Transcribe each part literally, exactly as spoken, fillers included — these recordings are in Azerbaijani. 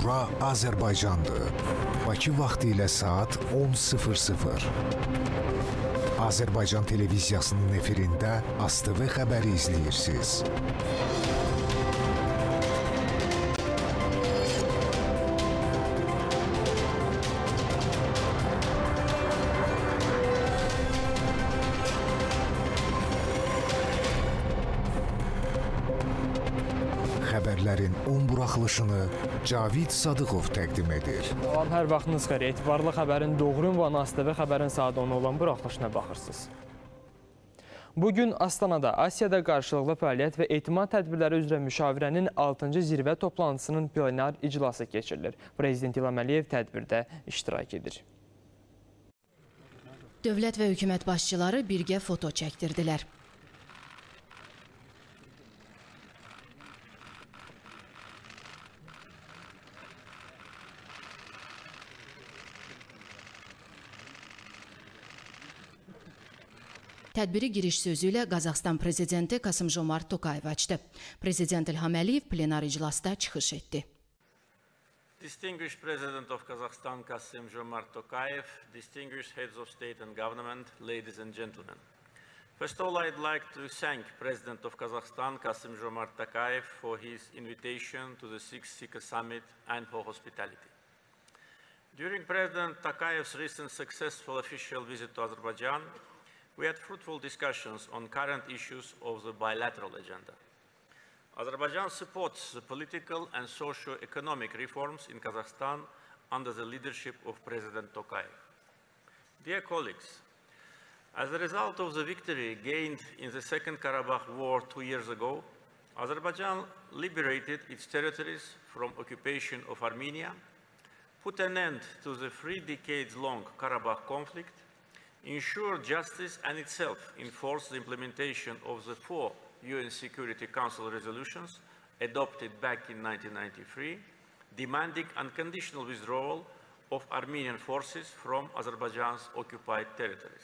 Bura Azərbaycandır. Bakı vaxtı ilə saat on sıfır sıfır. Azərbaycan televiziyasının efirində A S T V xəbəri izləyirsiniz. Xəbərlərin on buraxılışını Cavid Sadıqov təqdim edir. Salam, hər vaxtınız xeyir. Etibarlı xəbərin doğru ünvanı A S T V xəbərin saat on olan buraxılışına baxırsınız. Bugün Astanada Asiyada qarşılıqlı fəaliyyət və etimad tədbirləri üzrə müşavirənin altıncı zirvə toplantısının plenar iclası keçirilir. Prezident İlham Əliyev tədbirdə iştirak edir. Dövlət və hökumət başçıları birgə foto çəkdirdilər. Tədbiri giriş sözü ilə Qazaxıstan prezidenti Kasım-Jomart Tokayev açdı. Prezident İlham Əliyev plenar iclasda çıxış etdi. Distinguished President of Kazakhstan Kasım-Jomart Tokayev, distinguished heads of state and government, ladies and gentlemen. First of all, I'd like to thank President of Kazakhstan Kasım-Jomart Tokayev for his invitation to the sixth Sikha Summit and for hospitality. During President Tokayev's recent successful official visit to Azerbaijan, we had fruitful discussions on current issues of the bilateral agenda. Azerbaijan supports the political and socio-economic reforms in Kazakhstan under the leadership of President Tokayev. Dear colleagues, as a result of the victory gained in the Second Karabakh War two years ago, Azerbaijan liberated its territories from occupation of Armenia, put an end to the three decades-long Karabakh conflict, ensure justice and itself enforce the implementation of the four U N Security Council resolutions adopted back in nineteen ninety-three, demanding unconditional withdrawal of Armenian forces from Azerbaijan's occupied territories.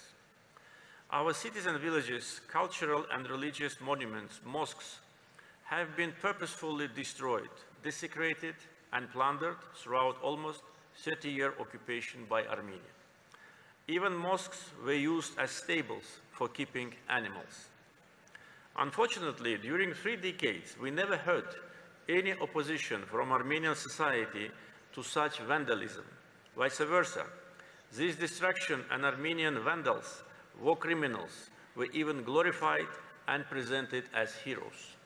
Our cities and villages, cultural and religious monuments, mosques, have been purposefully destroyed, desecrated and plundered throughout almost thirty-year occupation by Armenia. Even mosques were used as stables for keeping animals. Unfortunately, during three decades, we never heard any opposition from Armenian society to such vandalism. Vice versa, this destruction and Armenian vandals, war criminals, were even glorified and presented as heroes.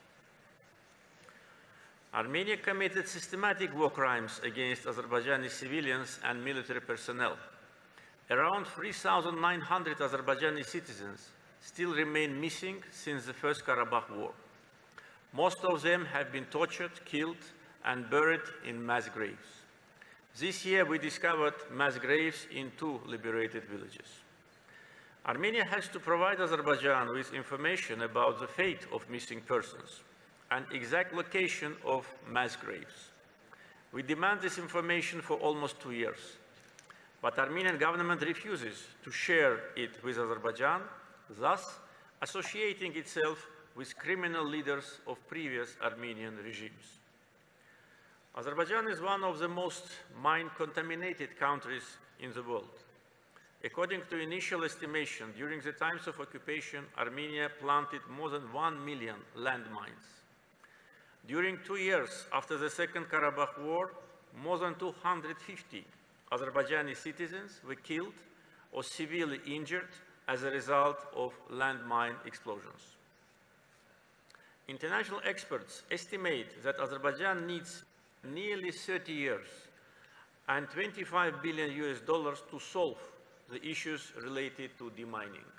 Armenia committed systematic war crimes against Azerbaijani civilians and military personnel. Around three thousand nine hundred Azerbaijani citizens still remain missing since the First Karabakh War. Most of them have been tortured, killed, and buried in mass graves. This year we discovered mass graves in two liberated villages. Armenia has to provide Azerbaijan with information about the fate of missing persons and exact location of mass graves. We demand this information for almost two years. But the Armenian government refuses to share it with Azerbaijan, thus associating itself with criminal leaders of previous Armenian regimes. Azerbaijan is one of the most mine-contaminated countries in the world. According to initial estimation, during the times of occupation, Armenia planted more than one million landmines. During two years after the Second Karabakh War, more than two hundred fifty Azerbaijani citizens were killed or severely injured as a result of landmine explosions. International experts estimate that Azerbaijan needs nearly thirty years and twenty-five billion U S dollars to solve the issues related to demining.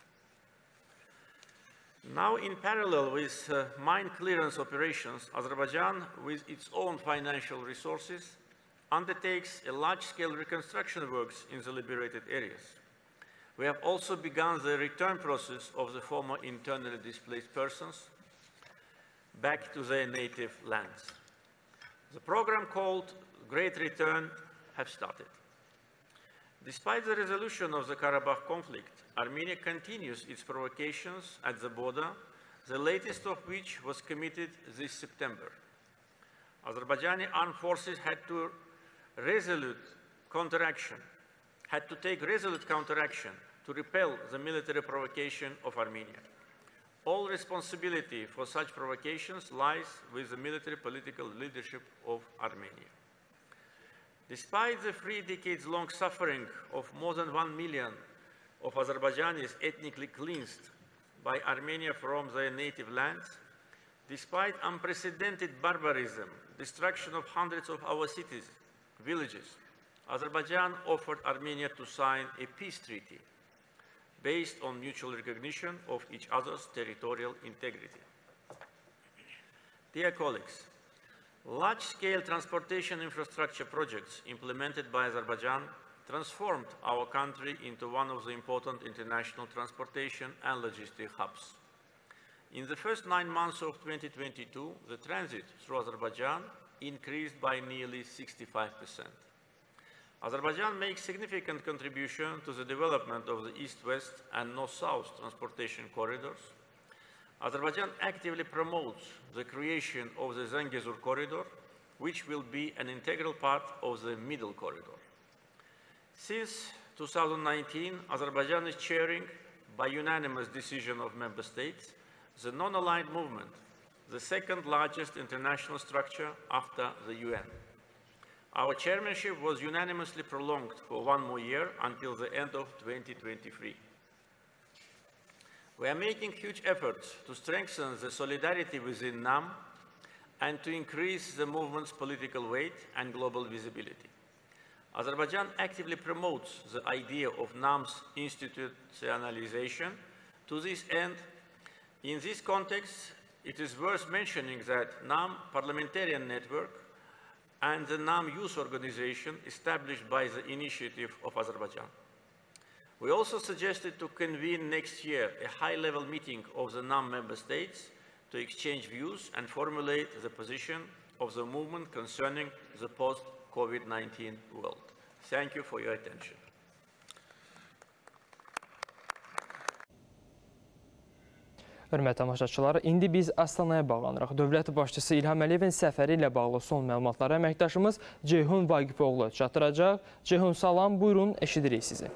Now, in parallel with uh, mine clearance operations, Azerbaijan, with its own financial resources, undertakes a large-scale reconstruction works in the liberated areas. We have also begun the return process of the former internally displaced persons back to their native lands. The program called Great Return has started. Despite the resolution of the Karabakh conflict, Armenia continues its provocations at the border, the latest of which was committed this September. Azerbaijani armed forces had to resolute counteraction, had to take resolute counteraction to repel the military provocation of Armenia. All responsibility for such provocations lies with the military political leadership of Armenia. Despite the three decades-long suffering of more than one million of Azerbaijanis ethnically cleansed by Armenia from their native lands, despite unprecedented barbarism, destruction of hundreds of our cities, villages, Azerbaijan offered Armenia to sign a peace treaty based on mutual recognition of each other's territorial integrity. Dear colleagues, large-scale transportation infrastructure projects implemented by Azerbaijan transformed our country into one of the important international transportation and logistic hubs. In the first nine months of twenty twenty-two, the transit through Azerbaijan increased by nearly sixty-five percent. Azerbaijan makes significant contribution to the development of the East-West and North-South transportation corridors. Azerbaijan actively promotes the creation of the Zangezur corridor, which will be an integral part of the Middle Corridor. Since two thousand nineteen, Azerbaijan is chairing, by unanimous decision of member states, the non-aligned movement, the second largest international structure after the U N. Our chairmanship was unanimously prolonged for one more year until the end of twenty twenty-three. We are making huge efforts to strengthen the solidarity within NAM and to increase the movement's political weight and global visibility. Azerbaijan actively promotes the idea of NAM's institutionalization. To this end, in this context, it is worth mentioning that NAM Parliamentarian Network and the NAM Youth Organization established by the initiative of Azerbaijan. We also suggested to convene next year a high-level meeting of the NAM member states to exchange views and formulate the position of the movement concerning the post-COVID nineteen world. Thank you for your attention. Hörmətli tamaşaçılar, indi biz Astanaya bağlanırıq. Dövlət başçısı İlham Əliyevin səfəri ilə bağlı son məlumatları əməkdaşımız Ceyhun Vaqifoğlu çatdıracaq. Ceyhun, salam, buyurun, eşidirik sizi.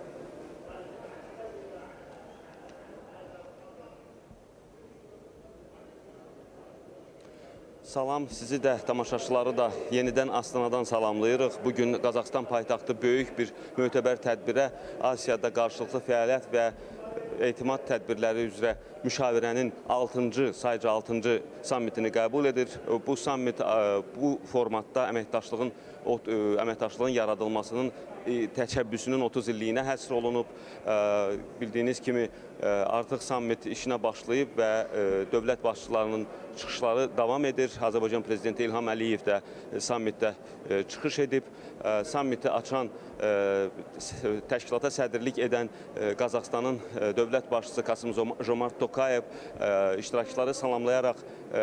Salam, sizi də, tamaşaçıları da yenidən Astanadan salamlayırıq. Bugün Qazaxıstan paytaxtı böyük bir mötəbər tədbirə, Asiyada qarşılıqlı fəaliyyət və etimad tədbirləri üzrə müşavirənin altıncı, sayca altıncı sammitini qəbul edir. Bu sammit bu formatda əməkdaşlığın, əməkdaşlığın yaradılmasının təşəbbüsünün otuz illiyinə həsr olunub. Bildiyiniz kimi artıq sammit işinə başlayıb və dövlət başçılarının çıxışları davam edir. Azərbaycan Prezidenti İlham Əliyev də sammitdə çıxış edib. Sammiti açan, təşkilata sədrlik edən Qazaxıstanın dövlət başçısı Kasım-Jomart Tokayev iştirakçıları salamlayaraq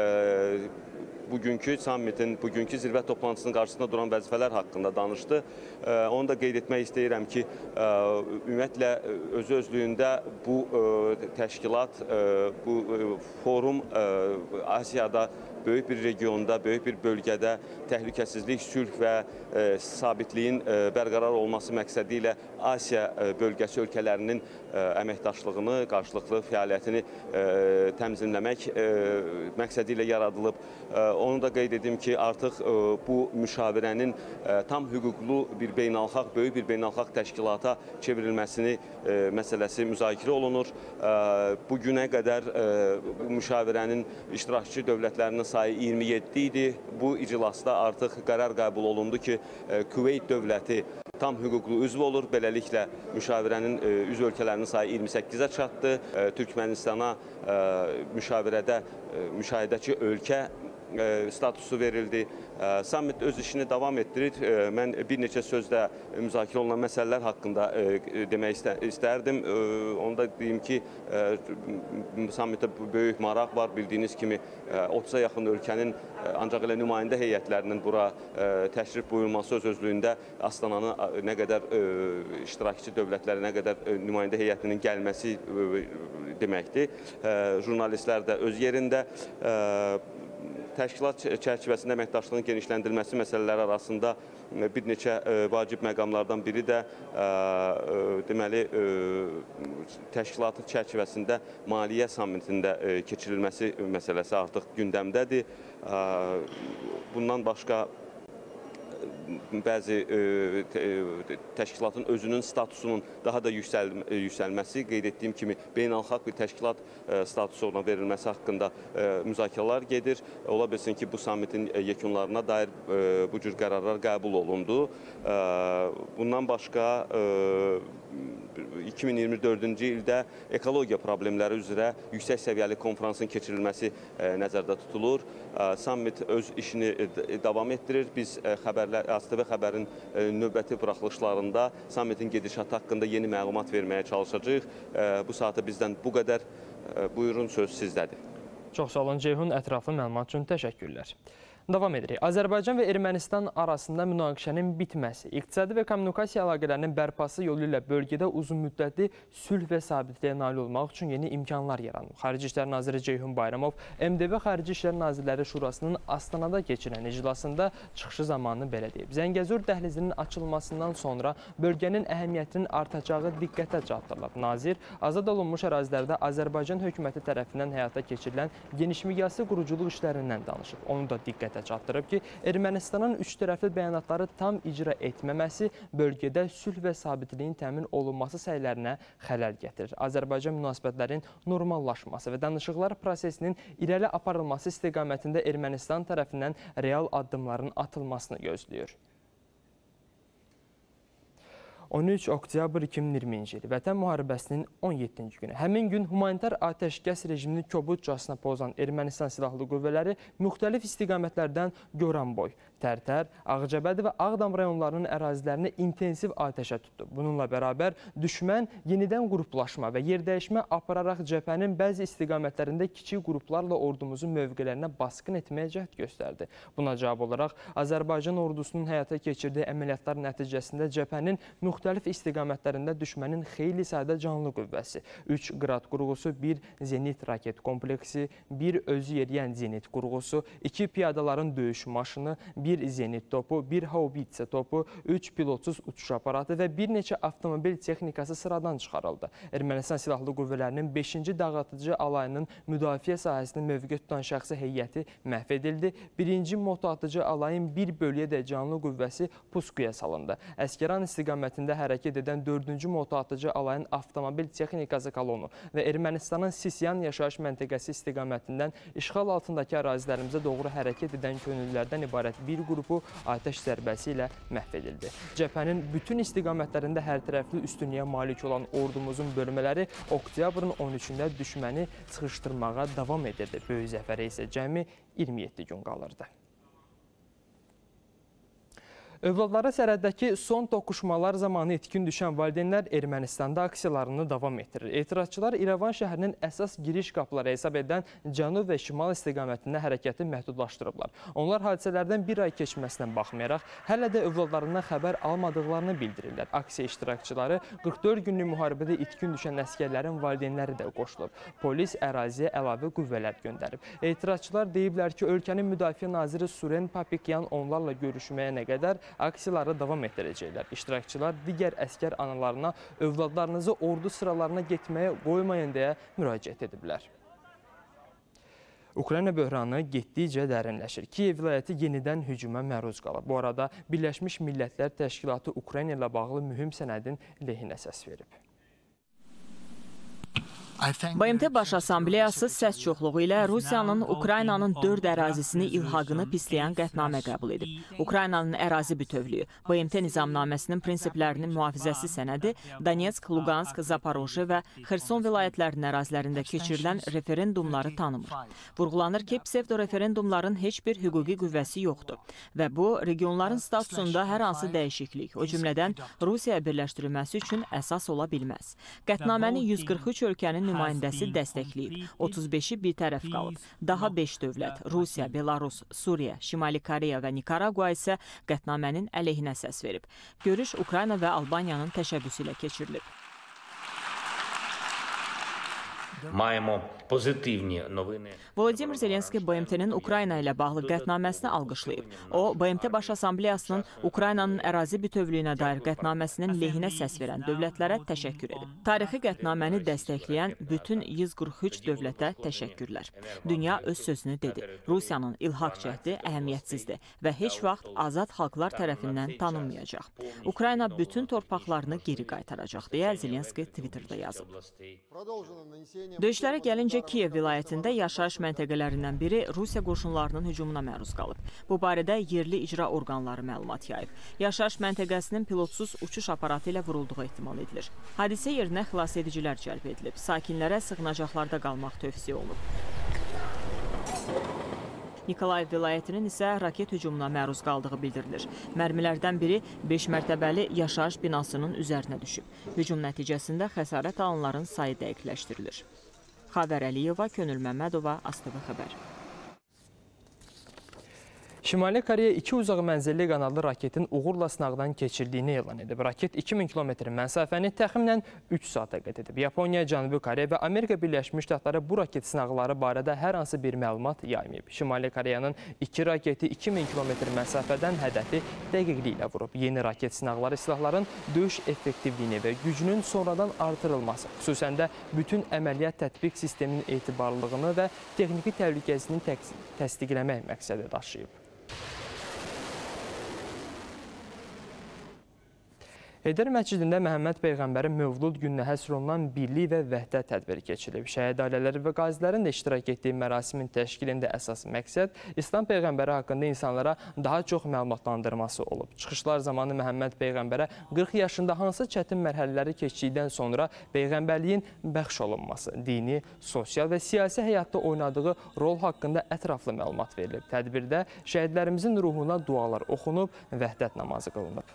bugünkü sammitin, bugünkü zirvə toplantısının qarşısında duran vəzifələr haqqında danışdı. Onu da qeyd etmək istəyirəm ki, ümumiyyətlə özü-özlüyündə bu təşkilat, bu forum Asiyada böyük bir regionda, böyük bir bölgədə təhlükəsizlik, sülh və sabitliyin bərqərar olması məqsədi ilə Asiya bölgəsi ölkələrinin əməkdaşlığını, qarşılıqlı fəaliyyətini təmzinləmək məqsədi ilə yaradılıb. Onu da qeyd edim ki, artıq bu müşavirənin tam hüquqlu bir beynəlxalq, böyük bir beynəlxalq təşkilata çevrilməsini məsələsi müzakirə olunur. Bu günə qədər bu müşavirənin iştirakçı dövlətlərinin sayı iyirmi yeddi idi. Bu iclasda artıq qərar qəbul olundu ki, Küveyt dövləti tam hüquqlu üzv olur. Beləliklə, müşavirənin üzv ölkələrinin sayı iyirmi səkkizə çatdı. Türkmənistana müşavirədə müşahidəçi ölkə statusu verildi. Sammit öz işini davam etdirir. Mən bir neçə sözdə müzakirə olunan məsələlər haqqında demək istərdim. Onu da deyim ki, sammitə böyük maraq var. Bildiyiniz kimi otuza yaxın ölkənin ancaq elə nümayəndə heyətlərinin bura təşrif buyurması öz-özlüyündə Astananın nə qədər iştirakçı dövlətləri, nə qədər nümayəndə heyətinin gəlməsi deməkdir. Jurnalistlər də öz yerində. təşkilat çərçivəsində əməkdaşlığın genişləndirilməsi məsələləri arasında bir neçə vacib məqamlardan biri də deməli təşkilatın çərçivəsində maliyyə sammitində keçirilməsi məsələsi artıq gündəmdədir. Bundan başqa bəzi təşkilatın özünün statusunun daha da yüksəlməsi, qeyd etdiyim kimi beynəlxalq bir təşkilat statusu ona verilməsi haqqında müzakirələr gedir. Ola bilsin ki, bu sammitin yekunlarına dair bu cür qərarlar qəbul olundu. Bundan başqa iki min iyirmi dördüncü ildə ekologiya problemləri üzrə yüksək səviyyəli konferansın keçirilməsi nəzərdə tutulur. Sammit öz işini davam etdirir. Biz xəbərlər, A S T V xəbərin növbəti buraxılışlarında sammitin gedişatı haqqında yeni məlumat verməyə çalışacağıq. Bu saata bizdən bu qədər. Buyurun, söz sizdədir. Çox sağ olun Ceyhun, ətraflı məlumat üçün təşəkkürlər. Davam edirik. Azərbaycan və Ermənistan arasında münaqişənin bitməsi, iqtisadi və kommunikasiya əlaqələrinin bərpası yolu ilə bölgədə uzunmüddətli sülh və sabitliyə nail olmaq üçün yeni imkanlar yaranıb. Xarici İşlər Naziri Ceyhun Bayramov M D B Xarici İşlər Nazirləri Şurasının Astanada keçirilən iclasında çıxışı zamanı belə deyib. Zəngəzur dəhlizinin açılmasından sonra bölgənin əhəmiyyətinin artacağı diqqətə çatdırılıb. Nazir azad olunmuş ərazilərdə Azərbaycan hökuməti tərəfindən həyata keçirilən genişmiqyaslı quruculuq işlərindən danışıb. Onu da diqqətə çatdırıb ki, Ermənistanın üç tərəfli bəyanatları tam icra etməməsi bölgədə sülh və sabitliyin təmin olunması səylərinə xələl gətirir. Azərbaycan münasibətlərin normallaşması və danışıqlar prosesinin irəli aparılması istiqamətində Ermənistan tərəfindən real addımların atılmasını gözləyir. on üç oktyabr iki min iyirminci il Vətən müharibəsinin on yeddinci günü. Həmin gün humanitar atəşkəs rejimini kobudcasına pozan Ermənistan silahlı qüvvələri müxtəlif istiqamətlərdən Goranboy, Tərtər, Ağcabədi və Ağdam rayonlarının ərazilərini intensiv atəşə tutdu. Bununla bərabər düşmən yenidən qruplaşma və yerdəyişmə apararaq cəbhənin bəzi istiqamətlərində kiçik qruplarla ordumuzun mövqelərinə basqın etməyə cəhd göstərdi. Buna cavab olaraq Azərbaycan ordusunun həyata keçirdiyi əməliyyatlar nəticəsində cəbhənin müxtəlif istiqamətlərində düşmənin xeyli sayda canlı qüvvəsi, üç qrad qurğusu, bir zenit raket kompleksi, bir özü yeriyən zenit qurğusu, iki piyadaların döyüş maşını, bir zenit topu, bir haubitsə topu, üç pilotsuz uçuş aparatı və bir neçə avtomobil texnikası sıradan çıxarıldı. Ermənistan silahlı qüvvələrinin beşinci dağıtıcı alayının müdafiə sahəsində mövqe tutan şəxsi heyəti məhv edildi. birinci motoatıcı alayın bir bölgədə canlı qüvvəsi puskuya salındı. Əsgəran istiqamətində hərəkət edən dördüncü motoatıcı alayın avtomobil texnikası kolonu və Ermənistanın Sisyan yaşayış məntəqəsi istiqamətindən işğal altındakı ərazilərimizə doğru hərəkət edən könüllülərdən ibarət bir qrupu atəş zərbəsi ilə məhv edildi. Cəbhənin bütün istiqamətlərində hər tərəfli üstünlüyə malik olan ordumuzun bölmələri oktyabrın on üçündə düşməni sıxışdırmağa davam edirdi. Böyük zəfərə isə cəmi iyirmi yeddi gün qalırdı. Övladları sərhəddəki son toqquşmalar zamanı itkin düşən valideynlər Ermənistanda aksiyalarını davam etdirir. Etirazçılar İrəvan şəhərinin əsas giriş qapıları hesab edən cənub və şimal istiqamətində hərəkəti məhdudlaşdırıblar. Onlar hadisələrdən bir ay keçməsinə baxmayaraq, hələ də övladlarından xəbər almadıqlarını bildirirlər. Aksiya iştirakçıları qırx dörd günlük müharibədə itkin düşən əsgərlərin valideynləri də qoşulub. Polis əraziyə əlavə qüvvələr göndərib. Etirazçılar deyiblər ki, ölkənin müdafiə naziri Suren Papikyan onlarla görüşməyə nə qədər aksiyaları davam etdirəcəklər. İştirakçılar digər əskər analarına övladlarınızı ordu sıralarına getməyə qoymayın deyə müraciət ediblər. Ukrayna böhranı getdikcə dərinləşir. Kiyev vilayəti yenidən hücuma məruz qalıb. Bu arada Birləşmiş Millətlər Təşkilatı Ukrayna ilə bağlı mühüm sənədin lehinə səs verib. B M T Baş Assambleyası səs çoxluğu ilə Rusiyanın Ukraynanın dörd ərazisini ilhaqını pisləyən qətnamə qəbul edib. Ukraynanın ərazi bütövlüyü, B M T nizamnaməsinin prinsiplərinin mühafizəsi sənədi Donetsk, Lugansk, Zaporojye və Xerson vilayətlərinin ərazilərində keçirilən referendumları tanımır. Vurğulanır ki, psevdo-referendumların heç bir hüquqi qüvvəsi yoxdur və bu, regionların statusunda hər hansı dəyişiklik, o cümlədən Rusiyaya birləşdirilməsi üçün əsas ola bilməz. Qətnaməni yüz qırx üç ölkənin nümayəndəsi dəstəkləyib. otuz beşi bir tərəf qalıb. Daha beş dövlət, Rusiya, Belarus, Suriya, Şimali Koreya və Nikaragua isə qətnamənin əleyhinə səs verib. Görüş Ukrayna və Albaniyanın təşəbbüsü ilə keçirilib. маємо позитивні новини. Volodymyr Zelenskiy B M T-nin Ukrayna ilə bağlı qətnaməsini alqışlayıb. O, B M T Baş Assambleyasının Ukraynanın ərazi bütövlüyünə dair qətnaməsinin lehinə səs verən dövlətlərə təşəkkür edib. Tarixi qətnaməni dəstəkləyən bütün yüz qırx üç dövlətə təşəkkürlər. Dünya öz sözünü dedi. Rusiyanın ilhaq cəhdi əhəmiyyətsizdir və heç vaxt azad xalqlar tərəfindən tanınmayacaq. Ukrayna bütün torpaqlarını geri qaytaracaq, deyə Zelenskiy Twitter'da yazıb. Döyüşlərə gəlincə Kiyev vilayətində yaşayış məntəqələrindən biri Rusiya qoşunlarının hücumuna məruz qalıb. Bu barədə yerli icra orqanları məlumat yayıb. Yaşayış məntəqəsinin pilotsuz uçuş aparatı ilə vurulduğu ehtimal edilir. Hadisə yerinə xilas edicilər cəlb edilib. Sakinlərə sığınacaqlarda qalmaq tövsiyə olunub. Nikolayev vilayətinin isə raket hücumuna məruz qaldığı bildirilir. Mərmilərdən biri beş mərtəbəli yaşayış binasının üzərinə düşüb. Hücum nəticəsində xəsarət alanların sayı dəqiqləşdirilir. Xavər Əliyeva, Könül Məmmədova, A S T V xəbər. Şimali Koreya iki uzaq mənzilli qanadlı raketin uğurla sınaqdan keçirdiyini elan edib. Raket iki min kilometr məsafəni təxminən üç saata qət edib. Yaponiya, Cənubi Koreya və Amerika Birləşmiş Ştatları bu raket sınaqları barədə hər hansı bir məlumat yaymayıb. Şimali Koreyanın iki raketi iki min kilometr məsafədən hədəfi dəqiqliklə vurub. Yeni raket sınaqları silahların döyüş effektivliyini və gücünün sonradan artırılması, xüsusən də bütün əməliyyat tətbiq sisteminin etibarlılığını və texniki təhlükəsini təsdiqləmək məqsədi daşıyıb. Heydər məscidində Məhəmməd Peyğəmbərin Mövlud gününə həsr olunan birlik və vəhdət tədbiri keçirilib. Şəhid ailələri və qazilərin də iştirak etdiyi mərasimin təşkilində əsas məqsəd İslam Peyğəmbəri haqqında insanlara daha çox məlumatlandırması olub. Çıxışlar zamanı Məhəmməd Peyğəmbərə qırx yaşında hansı çətin mərhələləri keçdikdən sonra Peyğəmbərliyin bəxş olunması, dini, sosial və siyasi həyatda oynadığı rol haqqında ətraflı məlumat verilib. Tədbirdə şəhidlərimizin ruhuna dualar oxunub, vəhdət namazı qılınıb.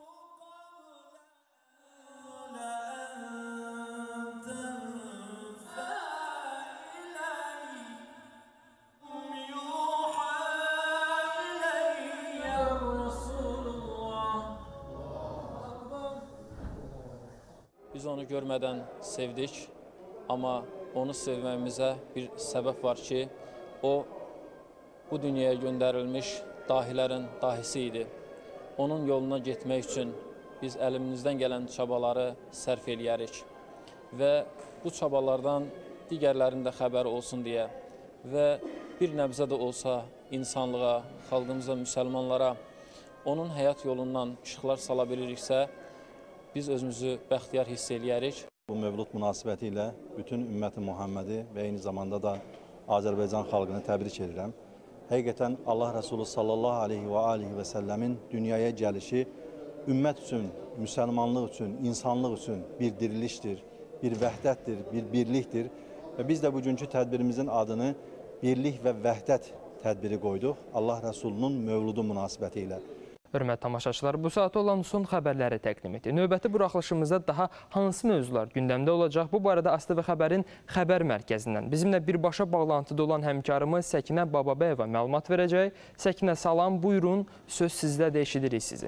Biz onu görmədən sevdik, amma onu sevməyimizə bir səbəb var ki, o bu dünyaya göndərilmiş dahilərin dahisi idi. Onun yoluna getmək üçün biz əlimizdən gələn çabaları sərf eləyərik və bu çabalardan digərlərinin də xəbəri olsun deyə və bir nəbzə də olsa insanlığa, xalqımıza, müsəlmanlara onun həyat yolundan işıqlar sala biliriksə, biz özümüzü bəxtiyar hiss eləyərik. Bu Mövlud münasibəti ilə bütün ümməti Muhammədi və eyni zamanda da Azərbaycan xalqını təbrik edirəm. Həqiqətən Allah Rəsulü sallallahu aleyhi və aleyhi və səlləmin dünyaya gəlişi ümmət üçün, müsəlmanlıq üçün, insanlıq üçün bir dirilişdir, bir vəhdətdir, bir birlikdir. Və biz də bugünkü tədbirimizin adını birlik və vəhdət tədbiri qoyduq Allah Rəsulunun Mövludu münasibəti ilə. Hörmətli tamaşaçılar, bu saata olan son xəbərləri təqdim etdik. Növbəti buraxılışımızda daha hansı mövzular gündəmdə olacaq? Bu barədə A S T V xəbərin xəbər mərkəzindən bizimlə birbaşa bağlantıda olan həmkarımız Səkinə Bababəyeva məlumat verəcək. Səkinə, salam, buyurun, söz sizdə də eşidirik sizi.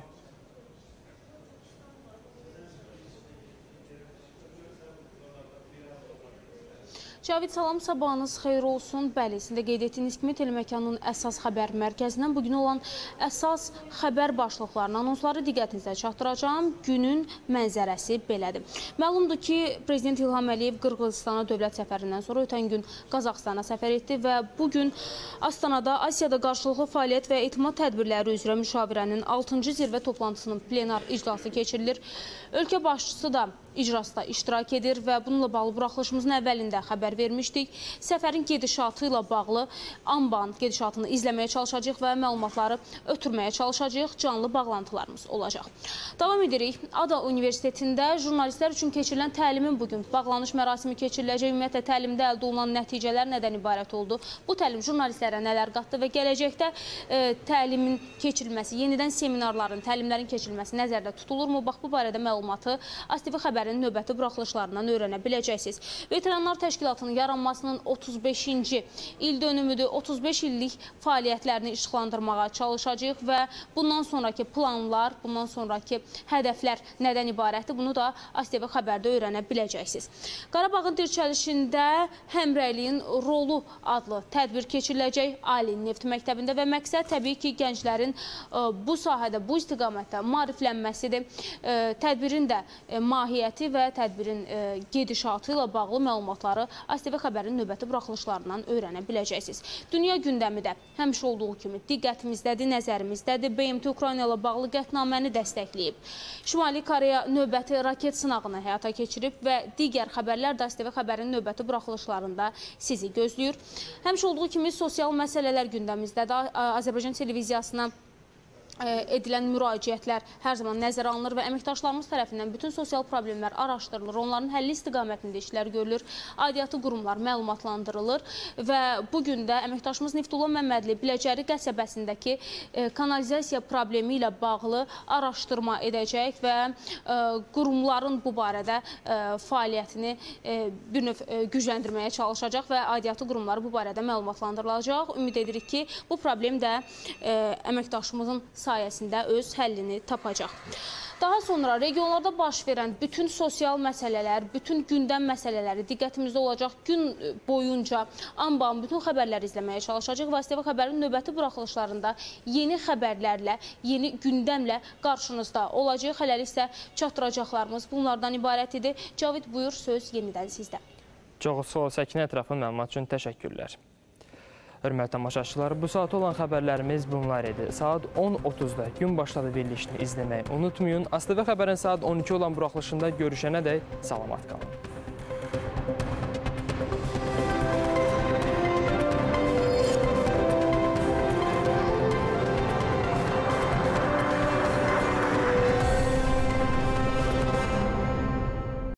Cavid, salam, sabahınız xeyir olsun. Bəli, sizin də qeyd etdiyiniz kimi Teleməkanın əsas xəbər mərkəzindən bugün olan əsas xəbər başlıqlarını, anonsları diqqətinizə çatdıracağım. Günün mənzərəsi belədir. Məlumdur ki, Prezident İlham Əliyev Qırğızistana dövlət səfərindən sonra ötən gün Qazaxstana səfər etdi və bugün Astanada Asiyada qarşılıqlı fəaliyyət və etimad tədbirləri üzrə müşavirənin altıncı zirvə toplantısının plenar iclası keçirilir. Ölkə başçısı da icrasda iştirak edir və bununla bağlı buraxılışımızın əvvəlində xəbər vermişdik. Səfərin gedişatı ilə bağlı anban gedişatını izləməyə çalışacağıq və məlumatları ötürməyə çalışacağıq. Canlı bağlantılarımız olacaq. Davam edirik. Ada Universitetində jurnalistlər üçün keçirilən təlimin bugün bağlanış mərasimi keçiriləcək. Ümumiyyətlə, təlimdə əldə olunan nəticələr nədən ibarət oldu? Bu təlim jurnalistlərə nələr qatdı və gələcəkdə e, təlimin keçirilməsi, yenidən seminarların, təlimlərin keçirilməsi nəzərdə tutulurmu? Bax, bu barədə məlumatı A S T V xəbərinin növbəti buraxılışlarından öyrənə biləcəksiniz. Veteranlar Təşkilatının Təşkilatının yaranmasının otuz beşinci il dönümüdür. otuz beş illik fəaliyyətlərini işıqlandırmağa çalışacağıq və bundan sonraki planlar, bundan sonraki hədəflər nədən ibarətdir? Bunu da A S T V xəbərdə öyrənə biləcəksiniz. Qarabağın dirçəlişində həmrəyliyin rolu adlı tədbir keçiriləcək Ali Neft Məktəbində və məqsəd təbii ki, gənclərin bu sahədə, bu istiqamətdə maariflənməsidir. Tədbirin də mahiyyəti və tədbirin gedişatı ilə bağlı məlumatları A S T V xəbərin növbəti buraxılışlarından öyrənə biləcəksiniz. Dünya gündəmi də həmişə olduğu kimi diqqətimizdədir, nəzərimizdədir. B M T Ukrayna ilə bağlı qətnaməni dəstəkləyib. Şimali Koreya növbəti raket sınağını həyata keçirib və digər xəbərlər də A S T V xəbərin növbəti buraxılışlarında sizi gözləyir. Həmişə olduğu kimi sosial məsələlər gündəmizdədir. Azərbaycan televiziyasına edilən müraciətlər hər zaman nəzərə alınır və əməkdaşlarımız tərəfindən bütün sosial problemlər araşdırılır, onların həlli istiqamətində işlər görülür, aidiyyatı qurumlar məlumatlandırılır və bugün də əməkdaşımız Neftullah Məmmədli Biləcəri qəsəbəsindəki kanalizasiya problemi ilə bağlı araşdırma edəcək və qurumların bu barədə fəaliyyətini bir növ gücləndirməyə çalışacaq və aidiyyatı qurumları bu barədə məlumatlandırılacaq. Ümid edirik ki, bu problem də əməkdaşımızın sayəsində öz həllini tapacaq. Daha sonra regionlarda baş verən bütün sosial məsələlər, bütün gündəm məsələləri diqqətimizdə olacaq. Gün boyunca anbam bütün xəbərləri izləməyə çalışacaq və A S T V xəbərin növbəti buraxılışlarında yeni xəbərlərlə, yeni gündəmlə qarşınızda olacaq. Hələlik isə çatdıracaqlarımız bunlardan ibarət idi. Cavid, buyur, söz yenidən sizdə. Çox sağ ol, Səkinə, ətrafın məlumat üçün təşəkkürlər. Hörmətli tamaşaçılar, bu saat olan xəbərlərimiz bunlar idi. Saat on otuzda gün başladı verilişini izləməyi unutmayın. A S T V xəbərin saat on iki olan buraxılışında görüşənədək salamat qalın.